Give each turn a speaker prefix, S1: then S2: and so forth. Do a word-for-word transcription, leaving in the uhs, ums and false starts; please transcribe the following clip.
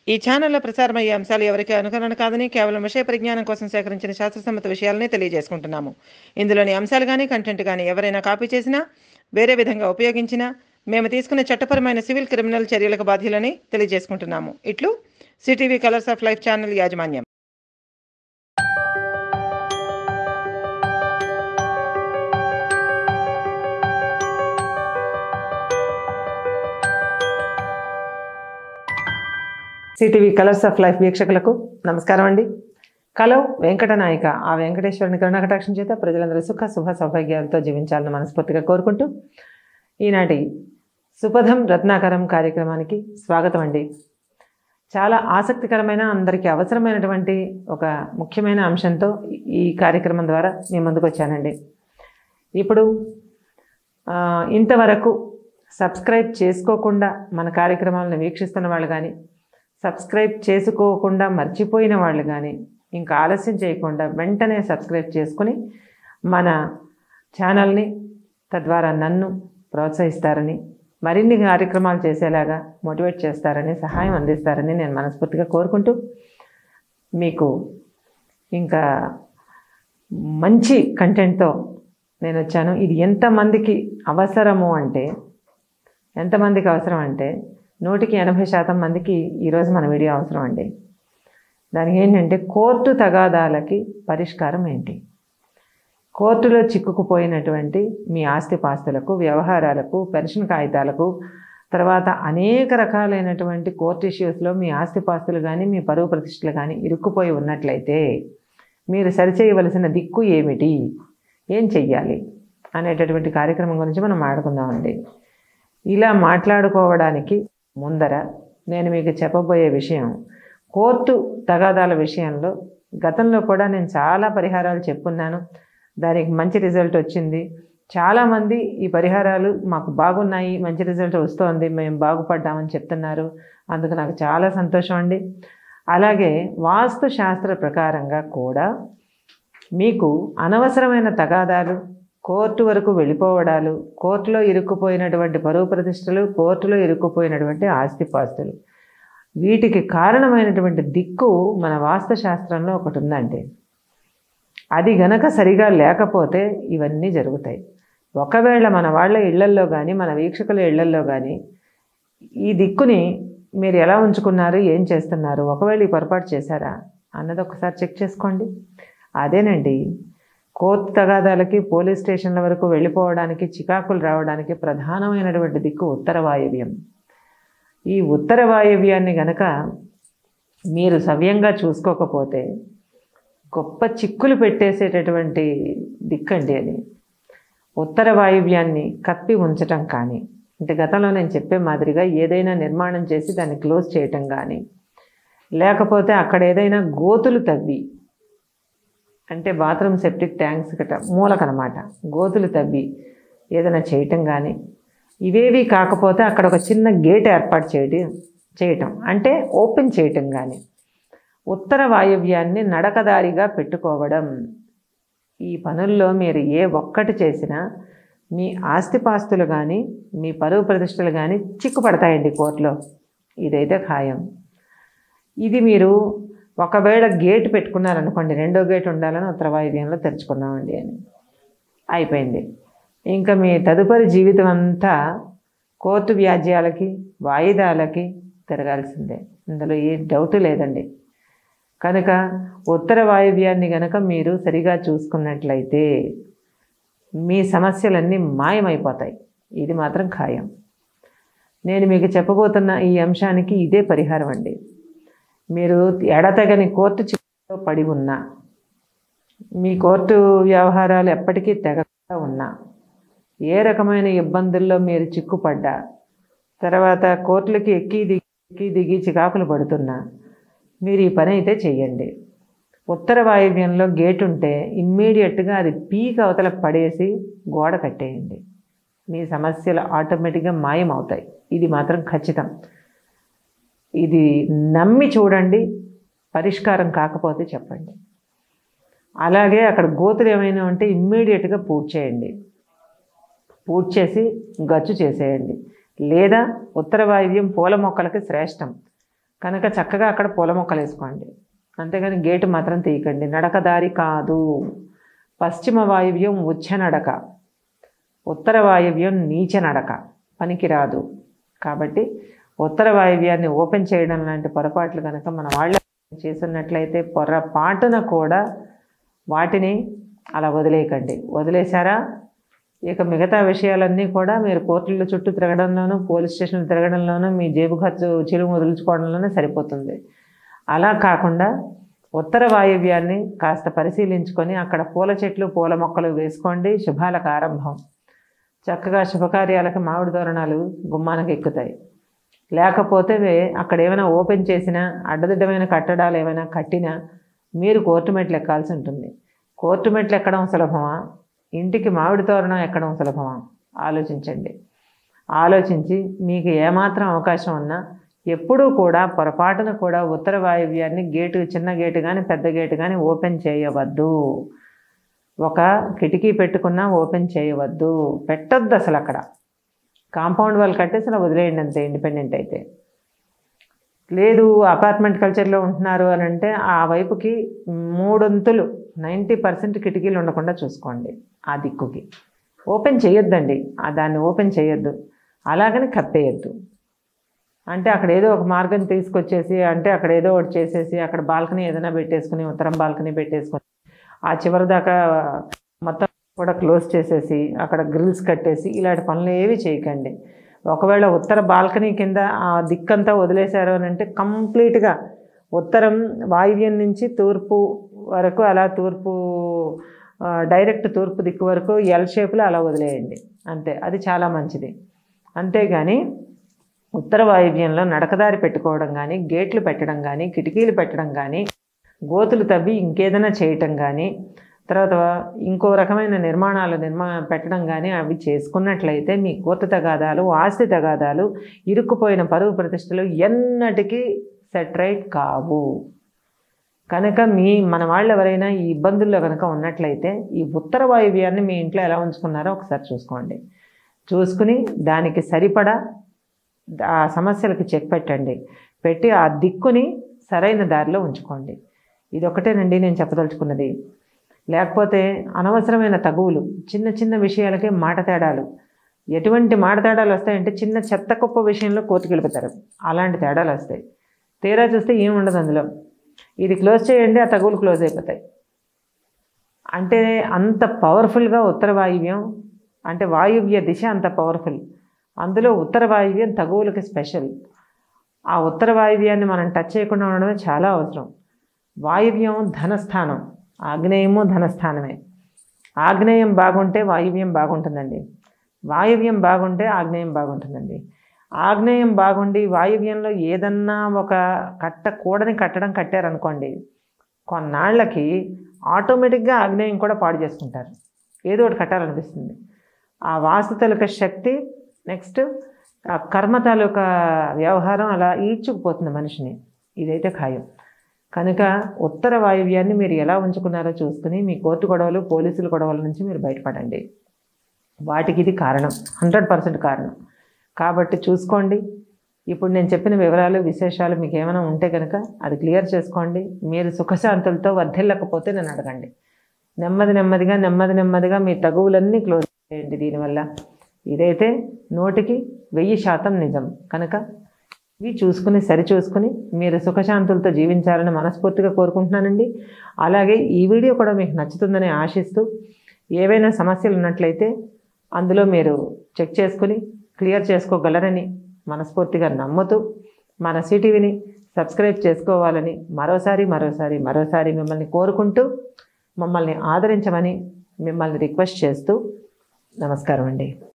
S1: ఈ ఛానల్లో ప్రసారమయ్యే అంశాలు ఎవరికీ అనుకరణ కాదని కేవలం విషయ పరిజ్ఞానం కోసం సేకరించిన శాస్త్రసమ్మత విషయాలనే తెలియజేసుకుంటున్నాము. ఇందులోని అంశాలు కానీ కంటెంట్ కానీ ఎవరైనా కాపీ చేసినా వేరే విధంగా ఉపయోగించినా మేము తీసుకునే చట్టపరమైన సివిల్ క్రిమినల్ చర్యలకు బాధ్యులని తెలియజేసుకుంటున్నాము. ఇట్లు CTV colours of life channel యాజమాన్యం. సిటీవీ కలర్స్ ఆఫ్ లైఫ్ వీక్షకులకు నమస్కారం అండి. కలో వెంకటనాయిక ఆ వెంకటేశ్వరుని కరుణాకటాక్షం చేత ప్రజలందరూ సుఖ శుభ సౌభాగ్యాలతో జీవించాలని మనస్ఫూర్తిగా కోరుకుంటూ ఈనాటి సుపథం రత్నాకరం కార్యక్రమానికి స్వాగతం అండి. చాలా ఆసక్తికరమైన అందరికీ అవసరమైనటువంటి ఒక ముఖ్యమైన అంశంతో ఈ కార్యక్రమం ద్వారా నేను ముందుకు వచ్చానండి. ఇప్పుడు ఇంతవరకు సబ్స్క్రైబ్ చేసుకోకుండా మన కార్యక్రమాలను వీక్షిస్తున్న వాళ్ళు కానీ, సబ్స్క్రైబ్ చేసుకోకుండా మర్చిపోయిన వాళ్ళు కానీ ఇంకా ఆలస్యం చేయకుండా వెంటనే సబ్స్క్రైబ్ చేసుకుని మన ఛానల్ని తద్వారా నన్ను ప్రోత్సహిస్తారని, మరిన్ని కార్యక్రమాలు చేసేలాగా మోటివేట్ చేస్తారని, సహాయం అందిస్తారని నేను మనస్ఫూర్తిగా కోరుకుంటూ మీకు ఇంకా మంచి కంటెంట్తో నేను వచ్చాను. ఇది ఎంతమందికి అవసరము అంటే ఎంతమందికి అవసరం అంటే నూటికి ఎనభై శాతం మందికి ఈరోజు మన వీడియో అవసరం అండి. దానికి ఏంటంటే కోర్టు తగాదాలకి పరిష్కారం ఏంటి, కోర్టులో చిక్కుకుపోయినటువంటి మీ ఆస్తిపాస్తులకు, వ్యవహారాలకు, పెన్షన్ కాగితాలకు, తర్వాత అనేక రకాలైనటువంటి కోర్టు ఇష్యూస్లో మీ ఆస్తిపాస్తులు కానీ మీ పరువు ప్రతిష్టలు కానీ ఇరుక్కుపోయి ఉన్నట్లయితే మీరు సరిచేయవలసిన దిక్కు ఏమిటి, ఏం చెయ్యాలి అనేటటువంటి కార్యక్రమం గురించి మనం మాట్లాడుకుందామండి. ఇలా మాట్లాడుకోవడానికి ముందర నేను మీకు చెప్పబోయే విషయం, కోర్టు తగాదాల విషయంలో గతంలో కూడా నేను చాలా పరిహారాలు చెప్పున్నాను. దానికి మంచి రిజల్ట్ వచ్చింది. చాలామంది ఈ పరిహారాలు మాకు బాగున్నాయి, మంచి రిజల్ట్ వస్తోంది, మేము బాగుపడ్డామని చెప్తున్నారు. అందుకు నాకు చాలా సంతోషం అండి. అలాగే వాస్తు శాస్త్ర ప్రకారంగా కూడా మీకు అనవసరమైన తగాదాలు, కోర్టు వరకు వెళ్ళిపోవడాలు, కోర్టులో ఇరుక్కుపోయినటువంటి పరువు ప్రతిష్టలు, కోర్టులో ఇరుక్కుపోయినటువంటి ఆస్తిపాస్తులు, వీటికి కారణమైనటువంటి దిక్కు మన వాస్తుశాస్త్రంలో ఒకటి ఉందండి. అది గనక సరిగా లేకపోతే ఇవన్నీ జరుగుతాయి. ఒకవేళ మన వాళ్ళ ఇళ్లల్లో కానీ, మన వీక్షకుల ఇళ్లల్లో కానీ ఈ దిక్కుని మీరు ఎలా ఉంచుకున్నారు, ఏం చేస్తున్నారు, ఒకవేళ ఈ పొరపాటు చేశారా అన్నది ఒకసారి చెక్ చేసుకోండి. అదేనండి కోర్టు తగాదాలకి, పోలీస్ స్టేషన్ల వరకు వెళ్ళిపోవడానికి, చికాకులు రావడానికి ప్రధానమైనటువంటి దిక్కు ఉత్తర వాయవ్యం. ఈ ఉత్తర వాయవ్యాన్ని గనక మీరు సవ్యంగా చూసుకోకపోతే గొప్ప చిక్కులు పెట్టేసేటటువంటి దిక్కండి అది. ఉత్తర వాయవ్యాన్ని కప్పి ఉంచటం కానీ, అంటే గతంలో నేను చెప్పే మాదిరిగా ఏదైనా నిర్మాణం చేసి దాన్ని క్లోజ్ చేయటం కానీ, లేకపోతే అక్కడ ఏదైనా గోతులు తవ్వి, అంటే బాత్రూమ్ సెప్టిక్ ట్యాంక్స్ గట్రా మూలకనమాట గోతులు తవ్వి ఏదైనా చేయటం కానీ, ఇవేవి కాకపోతే అక్కడ ఒక చిన్న గేట్ ఏర్పాటు చేయడం చేయటం అంటే ఓపెన్ చేయటం కానీ, ఉత్తర వాయవ్యాన్ని నడకదారిగా పెట్టుకోవడం, ఈ పనుల్లో మీరు ఏ ఒక్కటి చేసినా మీ ఆస్తిపాస్తులు కానీ, మీ పరువు ప్రతిష్టలు కానీ చిక్కుపడతాయండి కోర్టులో. ఇదైతే ఖాయం. ఇది మీరు ఒకవేళ గేట్ పెట్టుకున్నారనుకోండి, రెండో గేట్ ఉండాలని ఉత్తర వాయువ్యంలో తెరుచుకున్నామండి అని అయిపోయింది. ఇంకా మీ తదుపరి జీవితం అంతా కోర్టు వ్యాజ్యాలకి, వాయిదాలకి తిరగాల్సిందే. ఇందులో ఏ డౌట్ లేదండి. కనుక ఉత్తర వాయువ్యాన్ని కనుక మీరు సరిగా చూసుకున్నట్లయితే మీ సమస్యలన్నీ మాయమైపోతాయి. ఇది మాత్రం ఖాయం. నేను మీకు చెప్పబోతున్న ఈ అంశానికి ఇదే పరిహారం అండి. మీరు ఎడతెగని కోర్టు చిక్కులో పడి ఉన్నా, మీ కోర్టు వ్యవహారాలు ఎప్పటికీ తెగకుండా ఉన్నా, ఏ రకమైన ఇబ్బందుల్లో మీరు చిక్కుపడ్డా, తర్వాత కోర్టులకి ఎక్కి దిగి ఎక్కి దిగి చికాకులు పడుతున్నా మీరు ఈ పని అయితే చెయ్యండి. ఉత్తర వాయువ్యంలో గేట్ ఉంటే ఇమ్మీడియట్గా అది పీక్ అవతల పడేసి గోడ కట్టేయండి. మీ సమస్యలు ఆటోమేటిక్గా మాయమవుతాయి. ఇది మాత్రం ఖచ్చితం. ఇది నమ్మి చూడండి. పరిష్కారం కాకపోతే చెప్పండి. అలాగే అక్కడ గోతులు ఏమైనా ఉంటే ఇమ్మీడియట్గా పూడ్చి చేయండి. పూడ్చి చేసి గచ్చు చేసేయండి. లేదా ఉత్తర వాయువ్యం పూల మొక్కలకి శ్రేష్టం. కనుక చక్కగా అక్కడ పూల మొక్కలు వేసుకోండి. అంతేగాని గేటు మాత్రం తీయకండి. నడకదారి కాదు. పశ్చిమ వాయువ్యం ఉచ్చ నడక, ఉత్తర వాయువ్యం నీచ నడక, పనికిరాదు. కాబట్టి ఉత్తర వాయువ్యాన్ని ఓపెన్ చేయడం లాంటి పొరపాట్లు కనుక మన వాళ్ళు చేస్తున్నట్లయితే పొరపాటున కూడా వాటిని అలా వదిలేయకండి. వదిలేశారా ఇక మిగతా విషయాలన్నీ కూడా మీరు కోర్టుల చుట్టూ తిరగడంలోనూ పోలీస్ స్టేషన్లు తిరగడంలోనూ మీ జేబు ఖర్చు చిలుము వదులుచుకోవడంలోనే సరిపోతుంది. అలా కాకుండా ఉత్తర వాయువ్యాన్ని కాస్త పరిశీలించుకొని అక్కడ పూల చెట్లు పూల మొక్కలు వేసుకోండి. శుభాలకు ఆరంభం. చక్కగా శుభకార్యాలకు మామిడి తోరణాలు గుమ్మానికి ఎక్కుతాయి. లేకపోతే అక్కడ ఏమైనా ఓపెన్ చేసినా అడ్డదిడ్డమైన కట్టడాలు ఏమైనా కట్టినా మీరు కోర్టు మెట్లు ఎక్కాల్సి ఉంటుంది. కోర్టు మెట్లు ఎక్కడం సులభమా, ఇంటికి మామిడి తోరణం ఎక్కడం సులభమా? ఆలోచించండి. ఆలోచించి మీకు ఏమాత్రం అవకాశం ఉన్నా ఎప్పుడూ కూడా పొరపాటున కూడా ఉత్తర వాయువ్యాన్ని గేటు, చిన్న గేటు కానీ పెద్ద గేటు కానీ ఓపెన్ చేయవద్దు. ఒక కిటికీ పెట్టుకున్నా ఓపెన్ చేయవద్దు, పెట్టొద్దు అసలు. అక్కడ కాంపౌండ్ వాళ్ళు కట్టేసి అలా వదిలేయండి అంతే. ఇండిపెండెంట్ అయితే లేదు, అపార్ట్మెంట్ కల్చర్లో ఉంటున్నారు అని అంటే ఆ వైపుకి మూడొంతులు నైంటీ పర్సెంట్ కిటికీలు ఉండకుండా చూసుకోండి. ఆ దిక్కుకి ఓపెన్ చేయొద్దండి. దాన్ని ఓపెన్ చేయొద్దు, అలాగని కప్పేయద్దు. అంటే అక్కడ ఏదో ఒక మార్గం తీసుకొచ్చేసి అంటే అక్కడ ఏదో ఒకటి చేసేసి అక్కడ బాల్కనీ ఏదైనా పెట్టేసుకుని ఉత్తరం బాల్కనీ పెట్టేసుకొని ఆ చివరి దాకా మొత్తం కూడా క్లోజ్ చేసేసి అక్కడ గ్రిల్స్ కట్టేసి ఇలాంటి పనులు ఏవి చేయకండి. ఒకవేళ ఉత్తర బాల్కనీ కింద ఆ దిక్కంతా వదిలేశారు అని అంటే కంప్లీట్గా ఉత్తరం వాయువ్యం నుంచి తూర్పు వరకు అలా తూర్పు డైరెక్ట్ తూర్పు దిక్కు వరకు ఎల్ షేప్లో అలా వదిలేయండి అంతే. అది చాలా మంచిది. అంతేగాని ఉత్తర వాయువ్యంలో నడకదారి పెట్టుకోవడం కానీ, గేట్లు పెట్టడం కానీ, కిటికీలు పెట్టడం కానీ, గోతులు తవ్వి ఇంకేదైనా చేయటం కానీ, తర్వాత ఇంకో రకమైన నిర్మాణాలు నిర్మా పెట్టడం కానీ అవి చేసుకున్నట్లయితే మీ కోర్టు తగాదాలు, ఆస్తి తగాదాలు, ఇరుక్కుపోయిన పరువు ప్రతిష్టలు ఎన్నటికీ సెటరైట్ కావు. కనుక మీ మన వాళ్ళు ఎవరైనా ఈ ఇబ్బందుల్లో కనుక ఉన్నట్లయితే ఈ ఉత్తర వాయువ్యాన్ని మీ ఇంట్లో ఎలా ఉంచుకున్నారో ఒకసారి చూసుకోండి. చూసుకుని దానికి సరిపడా ఆ సమస్యలకి చెక్ పెట్టండి. పెట్టి ఆ దిక్కుని సరైన దారిలో ఉంచుకోండి. ఇది ఒకటేనండి నేను చెప్పదలుచుకున్నది. లేకపోతే అనవసరమైన తగువులు, చిన్న చిన్న విషయాలకే మాట తేడాలు. ఎటువంటి మాట తేడాలు వస్తాయంటే చిన్న చెత్త కుప్ప విషయంలో కోర్టుకు వెళ్ళిపోతారు. అలాంటి తేడాలు వస్తాయి. తీరా చూస్తే ఏం ఉండదు అందులో. ఇది క్లోజ్ చేయండి, ఆ తగువులు క్లోజ్ అయిపోతాయి. అంటే అంత పవర్ఫుల్గా ఉత్తర వాయువ్యం అంటే వాయువ్య దిశ అంత పవర్ఫుల్. అందులో ఉత్తర వాయువ్యం తగువులకి స్పెషల్. ఆ ఉత్తర వాయువ్యాన్ని మనం టచ్ చేయకుండా ఉండడమే చాలా అవసరం. వాయువ్యం ధనస్థానం, ఆగ్నేయము ధనస్థానమే. ఆగ్నేయం బాగుంటే వాయువ్యం బాగుంటుందండి. వాయువ్యం బాగుంటే ఆగ్నేయం బాగుంటుందండి. ఆగ్నేయం బాగుండి వాయువ్యంలో ఏదన్నా ఒక కట్టకూడని కట్టడం కట్టారనుకోండి, కొన్నాళ్ళకి ఆటోమేటిక్గా ఆగ్నేయం కూడా పాడు చేసుకుంటారు. ఏదో ఒకటి కట్టాలనిపిస్తుంది. ఆ వాస్తు తాలూకా శక్తి, నెక్స్ట్ ఆ కర్మ తాలూకా వ్యవహారం అలా ఈడ్చుకుపోతుంది మనిషిని. ఇదైతే ఖాయం. కనుక ఉత్తర వాయువ్యాన్ని మీరు ఎలా ఉంచుకున్నారో చూసుకుని మీ కోర్టు గొడవలు, పోలీసుల గొడవల నుంచి మీరు బయటపడండి. వాటికి ఇది కారణం, హండ్రెడ్ పర్సెంట్ కారణం. కాబట్టి చూసుకోండి. ఇప్పుడు నేను చెప్పిన వివరాలు, విశేషాలు మీకు ఏమైనా ఉంటే కనుక అది క్లియర్ చేసుకోండి. మీరు సుఖశాంతులతో వర్ధిల్లకపోతే నన్ను అడగండి. నెమ్మది నెమ్మదిగా నెమ్మది నెమ్మదిగా మీ తగువులన్నీ క్లోజ్ చేయండి దీనివల్ల. ఇదైతే నూటికి వెయ్యి శాతం నిజం. కనుక ఇవి చూసుకుని సరిచూసుకుని మీరు సుఖశాంతులతో జీవించాలని మనస్ఫూర్తిగా కోరుకుంటున్నానండి. అలాగే ఈ వీడియో కూడా మీకు నచ్చుతుందని ఆశిస్తూ, ఏవైనా సమస్యలు ఉన్నట్లయితే అందులో మీరు చెక్ చేసుకుని క్లియర్ చేసుకోగలరని మనస్ఫూర్తిగా నమ్ముతూ మన సిటీవీని సబ్స్క్రైబ్ చేసుకోవాలని మరోసారి మరోసారి మరోసారి మిమ్మల్ని కోరుకుంటూ, మమ్మల్ని ఆదరించమని మిమ్మల్ని రిక్వెస్ట్ చేస్తూ నమస్కారం అండి.